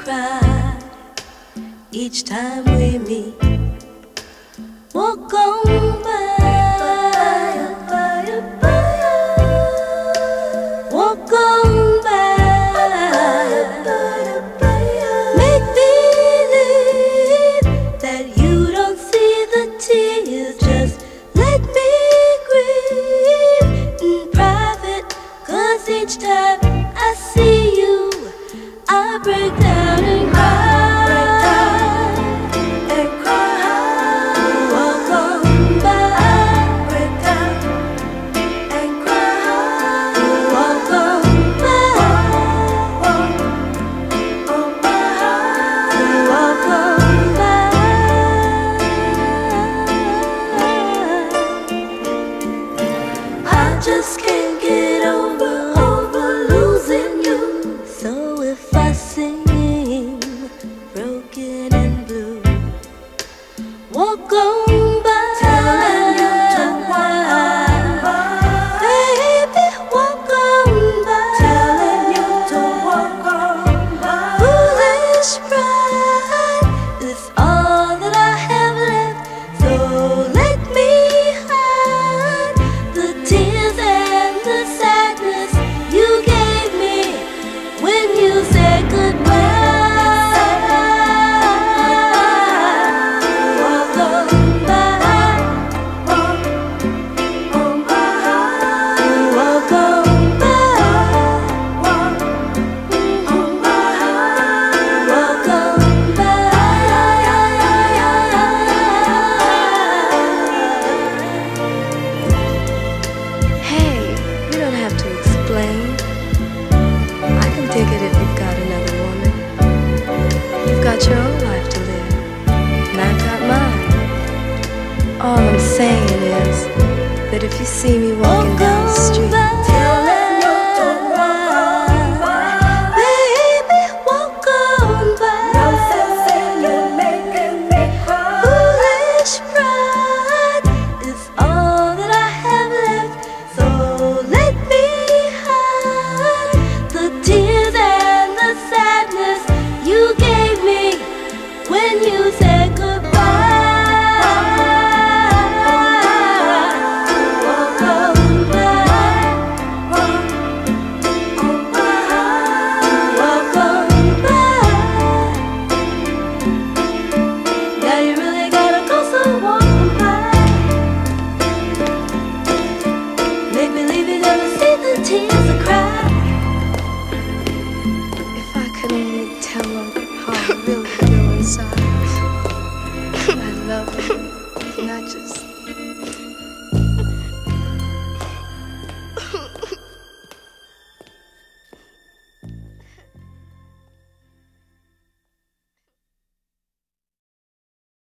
cry each time we meet. Walk on by, walk on by. Make believe that you don't see the tears. Just let me grieve in private, 'cause each time I see you, I break down and cry. Just can't get over losing you. So if I sing broken and blue, walk on by, telling you to walk on by. Baby, walk on by, telling you to walk on by. Foolish pride is all that I have left, so let me hide the tears and the sadness you gave me when you said goodbye. Walk on by, walk on by, walk on by, walk on by, walk on by. Hey, you don't have to explain. I can dig it if you've got another woman. You've got your own life to live, and I've got mine. All I'm saying is that if you see me walking down the street, telling you to walk on by. Baby, walk on by. No sense in you making me cry. Foolish pride is all that I have left, so let me hide the tears and the sadness you gave me when you said goodbye. Walk on by, walk on by, walk on by. Now you really gotta go, so walk on by. Make believe you're gonna see the tears I cry.